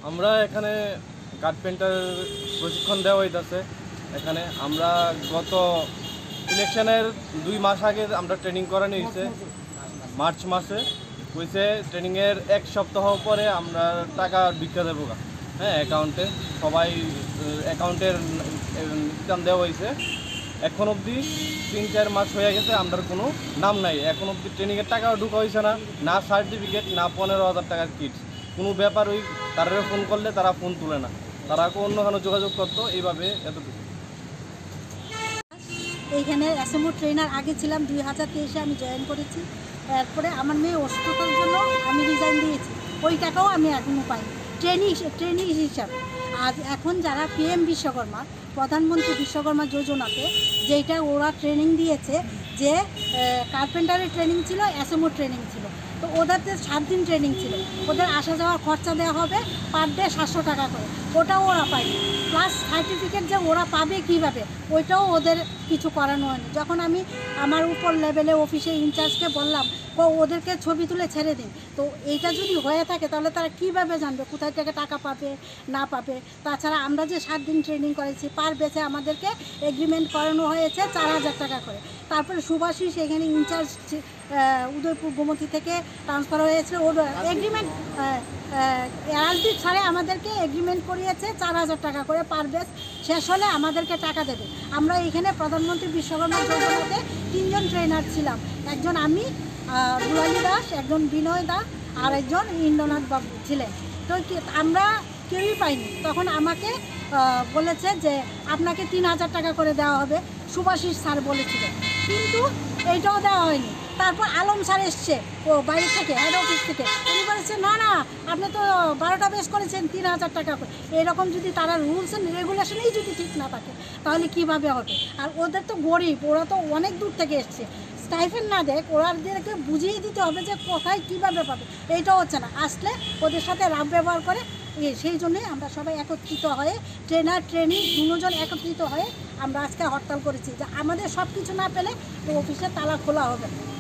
আমরা এখানে কার্পেন্টার প্রশিক্ষণ দেওয়া হইতেছে। এখানে আমরা গত ইলেকশনের 2 মাস আগে আমরা ট্রেনিং করানো হয়েছে, মার্চ মাসে হয়েছে। ট্রেনিংয়ের 1 সপ্তাহ পরে আমরা টাকা ঢুকে দেবো, হ্যাঁ, অ্যাকাউন্টে সবাই অ্যাকাউন্টের ইনকাম দেওয়া হয়েছে। এখন অবধি 3-4 মাস হয়ে গেছে, আমরা কোনো নাম নাই। এখন অবধি ট্রেনিংয়ের টাকাও ঢুকা হয়েছে না, না সার্টিফিকেট, না 15,000 টাকার কিট, কোনো ব্যাপার। ওই তারা ফোন করলে তারা ফোন তুলে না, তারা অন্য কোনো যোগাযোগ করতো, এইভাবে এতটুকু। এইখানে এসএমও ট্রেনার আগে ছিলাম, 2023-এ আমি জয়েন করেছি। এরপরে আমার মেয়ে অসুস্থতার জন্য আমি রিজাইন দিয়েছি, ওই টাকাও আমি এখনও পাই ট্রেনিং হিসাবে। আর এখন যারা পিএম বিশ্বকর্মা, প্রধানমন্ত্রী বিশ্বকর্মা যোজনাতে যেটা ওরা ট্রেনিং দিয়েছে, যে কার্পেন্টারের ট্রেনিং ছিল, এসএমও ট্রেনিং ছিল, তো ওদের 7 দিন ট্রেনিং ছিল, ওদের আসা যাওয়ার খরচা দেওয়া হবে পার ডে 700 টাকা করে, ওটাও ওরা পায়নি। প্লাস সার্টিফিকেট যে ওরা পাবে কীভাবে, ওইটাও ওদের কিছু করানো হয়নি। যখন আমি আমার উপর লেভেলে অফিসে ইনচার্জকে বললাম, ওদেরকে ছবি তুলে ছেড়ে দিন, তো এইটা যদি হয়ে থাকে তাহলে তারা কীভাবে জানবে কোথায় থেকে টাকা পাবে না পাবে। তাছাড়া আমরা যে 7 দিন ট্রেনিং করেছি, পার বেচে আমাদেরকে এগ্রিমেন্ট করানো হয়েছে 4,000 টাকা করে। তারপরে সুভাষিস এখানে ইনচার্জ উদয়পুর গোমতী থেকে ট্রান্সফার হয়েছিল, ওর এগ্রিমেন্ট এআরডি ছাড়ে আমাদেরকে এগ্রিমেন্ট করিয়েছে 4,000 টাকা করে পার বেচ, শেষ হলে আমাদেরকে টাকা দেবে। আমরা এখানে প্রধানমন্ত্রী বিশ্বকর্মা যোজনাতে 3 জন ট্রেনার ছিলাম, একজন আমি, দুলালী দাস, একজন বিনয় দা, আর একজন ইন্দ্রনাথ বাবু ছিলেন। তো আমরা কেউই পাইনি। তখন আমাকে বলেছে যে আপনাকে 3,000 টাকা করে দেওয়া হবে, সুভাষিস স্যার বলেছিলেন, কিন্তু এইটাও দেওয়া হয়নি। তারপর আলম স্যার এসছে, ও বাইরে থেকে, হেড অফিস থেকে, উনি বলেছে না না, আপনি তো 12টা বেস করেছেন, 3,000 টাকা করে। এরকম যদি তারা রুলস অ্যান্ড রেগুলেশনেই যদি ঠিক না থাকে তাহলে কিভাবে হবে? আর ওদের তো গরিব, ওরা তো অনেক দূর থেকে এসছে, স্টাইফেন না দেখ, ওরাদেরকে বুঝিয়ে দিতে হবে যে কোথায় কীভাবে পাবে। এইটাও হচ্ছে না, আসলে ওদের সাথে রাব ব্যবহার করে। সেই জন্যই আমরা সবাই একত্রিত হয়ে, ট্রেনার ট্রেনিং দুজন একত্রিত হয়ে আমরা আজকে হরতাল করেছি, যে আমাদের সব কিছু না পেলে তো অফিসের তালা খোলা হবে না।